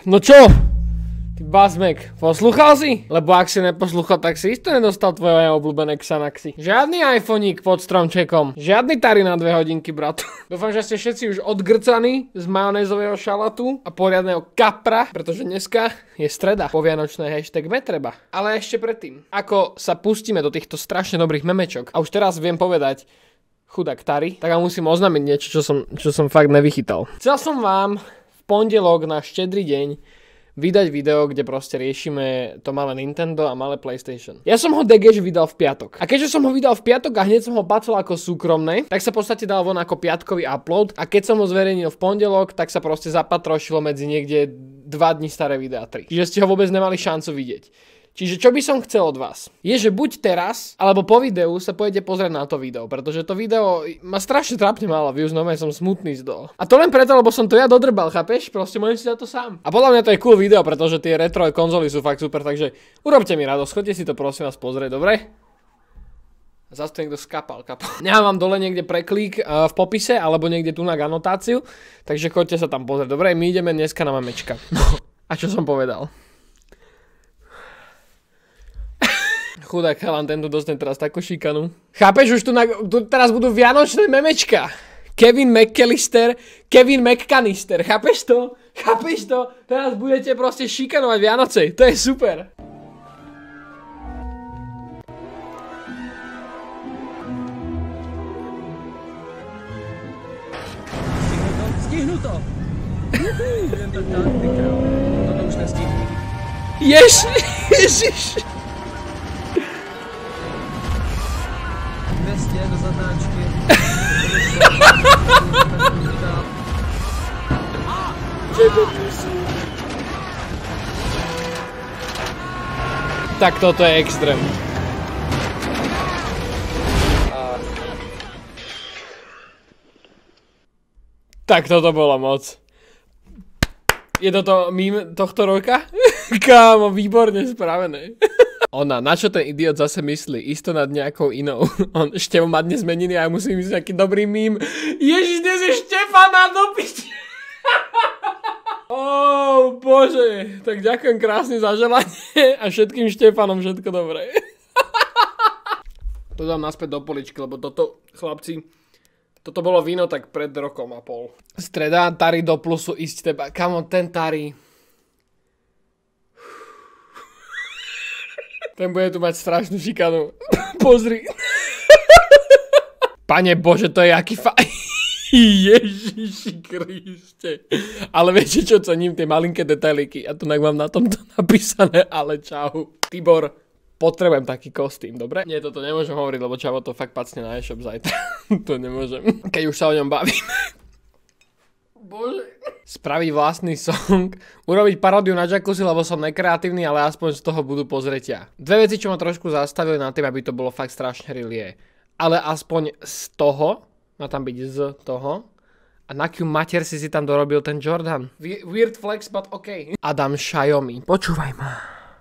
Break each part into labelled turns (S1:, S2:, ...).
S1: No čo? Ty Bazmek, poslúchal si? Lebo ak si neposlúchal, tak si isto nedostal tvoje obľúbené Xanaxy. Žiadny iPhoneík pod stromčekom. Žiadny Tari na 2 hodinky, brat. Dúfam, že ste všetci už odgrcaní z majonézového šalatu a poriadneho kapra, pretože dneska je streda. Povianočné hashtag metreba. Ale ešte predtým, ako sa pustíme do týchto strašne dobrých memečok, a už teraz viem povedať, chudák Tari, tak vám musím oznámiť niečo, čo som fakt nevychytal. Chcel som vám v pondelok na štedrý deň vydať video, kde proste riešime to malé Nintendo a malé PlayStation. Ja som ho degež vydal v piatok. A keďže som ho vydal v piatok a hneď som ho pacol ako súkromné, tak sa v podstate dal von ako piatkový upload a keď som ho zverejnil v pondelok, tak sa proste zapatrošilo medzi niekde 2 dní staré videá 3. Čiže ste ho vôbec nemali šancu vidieť. Čiže čo by som chcel od vás, je, že buď teraz, alebo po videu sa pôjdete pozrieť na to video, pretože to video má strašne trápne málo views, no som smutný z toho. A to len preto, lebo som to ja dodrbal, chápeš? Proste môžem si za to sám. A podľa mňa to je cool video, pretože tie retro konzoly sú fakt super, takže urobte mi radosť, choďte si to prosím vás pozrieť, dobre? Zas to niekto skapal. Nechám vám dole niekde preklík v popise, alebo niekde tu na anotáciu, takže choďte sa tam pozrieť, dobre? My ideme dneska na memečka. A čo som povedal? Chudák chalan, tento dostane teraz takú šikanu. Chápeš, už tu teraz budú vianočné memečka. Kevin McAllister, Kevin McCanister, chápeš to? Chápeš to? Teraz budete proste šikanovať Vianoce, to je super.
S2: Stihnu to! Idem to dát, ty král. Toto už nestihnu.
S1: Ježiš!
S2: 200 do zatáčky.
S1: Tak toto je extrém. Tak toto bolo moc. Je toto meme tohto roka? Kámo, výborne spravené. Ona, na čo ten idiot zase myslí? Isto nad nejakou inou. On Števo má dnes meniny a ja musím ísť nejaký dobrý mím. Ježiš, dnes je Štefana do piči. Oh, bože. Tak ďakujem krásne za želanie a všetkým Štefanom všetko dobré. To dám naspäť do poličky, lebo toto, chlapci, toto bolo víno tak pred rokom a pol. Streda, Tari do plusu, ísť teba. Kamo, ten Tari. Ten bude tu mať strašnú šikanu. Pozri. Pane Bože, to je aký Ježiši Kriste. Ale viete čo, cením tie malinké detailiky. Ja tu mám na tomto napísané, ale čau. Tibor, potrebujem taký kostým, dobre? Nie, toto nemôžem hovoriť, lebo čavo to fakt pacne na e-shop zajtra. To nemôžem. Keď už sa o ňom bavíme. Bože. Spraviť vlastný song, urobiť paródiu na Jacuzzi, lebo som nekreatívny, ale aspoň z toho budú pozretia. Dve veci, čo ma trošku zastavili na tým, aby to bolo fakt strašne relie. Ale aspoň z toho, má tam byť z toho, a na kým mater si tam dorobil ten Jordan. Weird flex, but OK. Adam Xiaomi, počúvaj ma.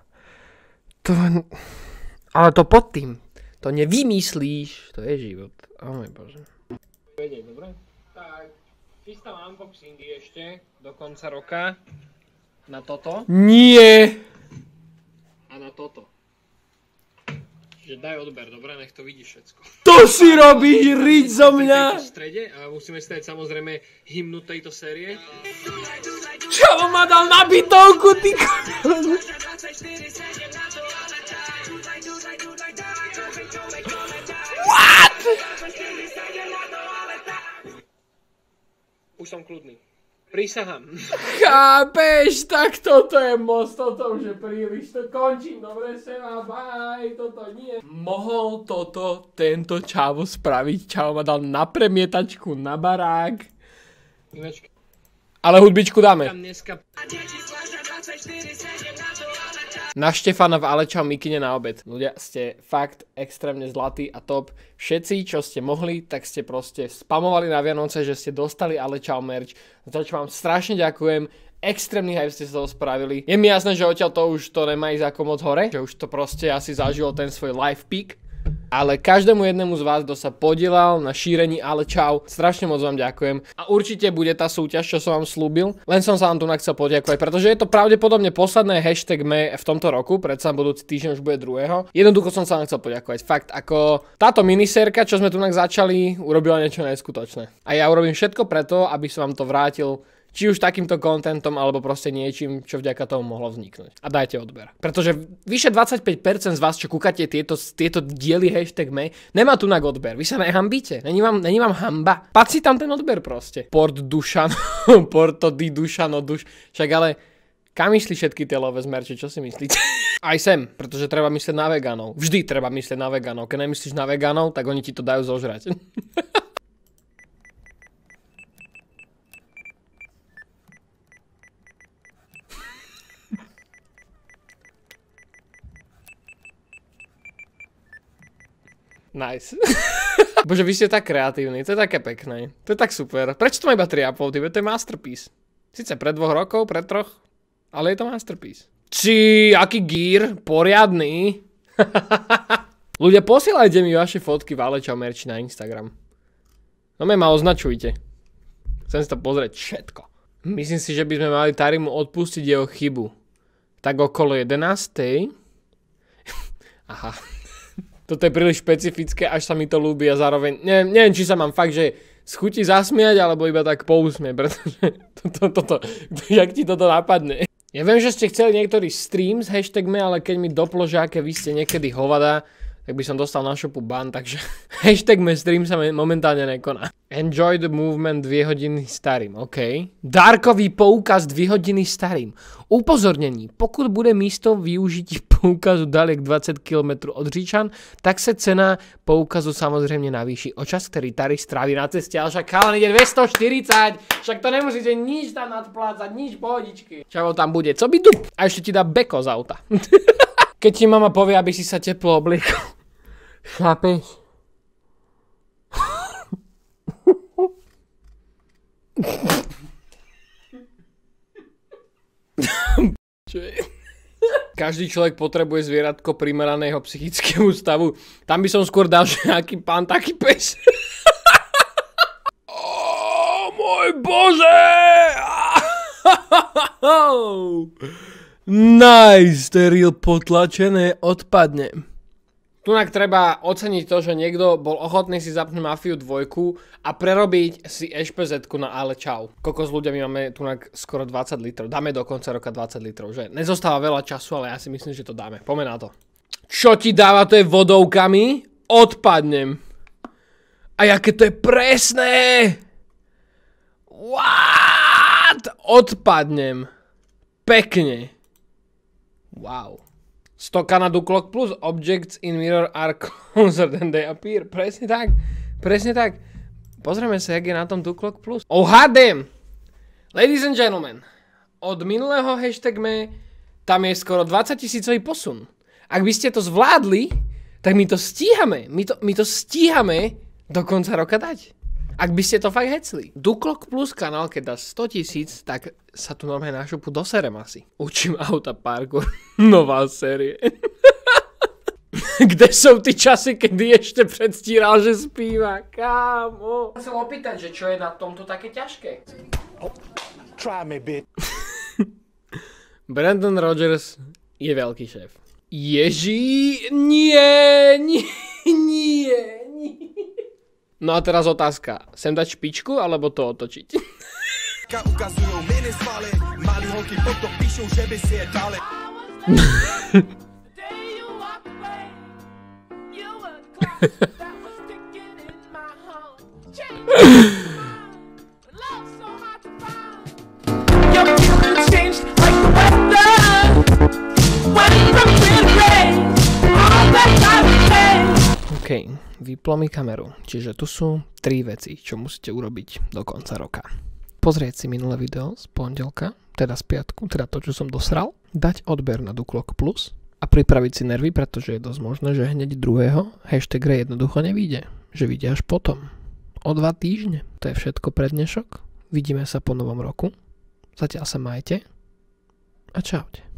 S1: Ale to pod tým, to nevymyslíš, to je život. Oh môj Bože. Vedej, dobre? Tak. Chystám unboxingy ešte do konca roka na toto. Nie! A na toto. Čiže daj odber, dobre? Nech to vidíš všetko. To si robíš riť zo mňa! V strede a musíme stať samozrejme hymnu tejto série. Čo ma dal na bytovku, ty kokos? What? Už som kľudný. Prísahám. Chápeš? Tak toto je moc, toto už je príliš. To končím, dobre seba, bye, toto nie. Mohol toto tento čavo spraviť? Čavo ma dal na premietačku, na barák. Ale hudbičku dáme. Na Štefana v Alečau Mikine na obed. Ľudia, ste fakt extrémne zlatí a top. Všetci, čo ste mohli, tak ste proste spamovali na Vianoce, že ste dostali Alečau merch. Za čo vám strašne ďakujem. Extrémny hype ste z toho spravili. Je mi jasné, že odtiaľ to už to nemá ísť ako moc hore. Že už to proste asi zažilo ten svoj life peak. ale každému jednému z vás, kto sa podielal na šírení Ale čau, strašne moc vám ďakujem. A určite bude tá súťaž, čo som vám slúbil. Len som sa vám tu chcel poďakovať, pretože je to pravdepodobne posledné hashtag me v tomto roku, predsa budúci týždeň už bude 2. Jednoducho som sa vám chcel poďakovať. Fakt, ako táto minisérka, čo sme tu začali, urobila niečo neskutočné. A ja urobím všetko preto, aby som vám to vrátil či už takýmto kontentom, alebo proste niečím, čo vďaka tomu mohlo vzniknúť. A dajte odber. Pretože vyše 25% z vás, čo kúkate tieto diely hashtag me, nemá tu odber. Vy sa nehambíte. Není vám hamba. Pací tam ten odber proste. Port Dušan, Porto di Dušano Duš. Však ale kam išli všetky tie love zmerče, čo si myslíte? Aj sem, pretože treba myslieť na vegánov. Vždy treba myslieť na vegánov. Keď nemyslíš na vegánov, tak oni ti to dajú zožrať. Nice. Bože, vy ste tak kreatívni, to je také pekné. To je tak super. Prečo to má iba 3,5? To je masterpiece. Sice pred 2 rokov, pred 3, ale je to masterpiece. Aký gír, poriadny. Ľudia, posielajte mi vaše fotky v Ale čau merči na Instagram. No ma označujte. Chcem si to pozrieť všetko. Myslím si, že by sme mali Tarimu odpustiť jeho chybu. Tak okolo 11. Aha. Toto je príliš špecifické, až sa mi to ľúbi a zároveň neviem, či sa mám fakt, že schutí zasmiať, alebo iba tak pousmieť, pretože jak ti toto napadne. Ja viem, že ste chceli niektorý stream s hashtagmi, ale keď mi doplo, že aké vy ste niekedy hovada, tak by som dostal na šopu ban, takže hashtag me stream sa momentálne nekoná. Enjoy the movement 2 hodiny starým, OK. Darkový poukaz 2 hodiny starým. Upozornení, pokud bude místo využití poukazu dalek 20 km od Říčan, tak se cena poukazu samozřejmě navýší o čas, který Tari stráví na ceste, ale však chalán ide 240, však to nemusíte nič tam nadplácať, nič pohodičky. Čavo tam bude, co by dup? A ešte ti dá beko z auta. Keď ti mama povie, aby si sa teplo obliekol. Chápeš? Čo je? Každý človek potrebuje zvieratko primerané jeho psychickému stavu. Tam by som skôr dal, že aký pán, taký pes. Oh, môj Bože! Nice, steril potlačené, odpadne. Tunak treba oceniť to, že niekto bol ochotný si zapnúť Mafiu 2 a prerobiť si ešpezetku na Ale čau. Kokos ľudia, my máme tunak skoro 20 litrov. Dáme do konca roka 20 litrov, že? Nezostáva veľa času, ale ja si myslím, že to dáme. Poďme na to. Čo ti dáva to je vodovkami? Odpadnem. A jaké to je presné! What? Odpadnem. Pekne. Wow. Stoka na Duclock Plus. Objects in mirror are closer than they appear. Presne tak. Presne tak. Pozrieme sa, jak je na tom Duclock Plus. Oh, damn! Ladies and gentlemen, od minulého hashtag me tam je skoro 20 000 posun. Ak by ste to zvládli, tak my to stíhame. My to stíhame do konca roka dať. Ak by ste to fakt hecli. Duclock Plus kanál, keď dá 100 000, tak sa tu normálne na šupu doserem asi. Učím auta parkour. Nová série. Kde sú tí časy, kedy ešte predstíral, že spíva? Kámo. Chcem opýtať, že čo je na tomto také ťažké?
S3: Try me, bitch.
S1: Brandon Rogers je veľký šéf. Ježí, nie. No a teraz otázka. Sem dať špičku, alebo to otočiť?
S3: Ukazujú mini svaly, malí holky potom píšu, že by si je dali.
S1: OK, vyplo mi kameru, čiže tu sú 3 veci, čo musíte urobiť do konca roka. Pozrieť si minulé video z pondelka, teda z piatku, teda to, čo som dosral, dať odber na Duclock Plus a pripraviť si nervy, pretože je dosť možné, že hneď druhého hashtag re jednoducho nevíde, že vidia až potom. O 2 týždne. To je všetko pre dnešok. Vidíme sa po novom roku. Zatiaľ sa majte a čaute.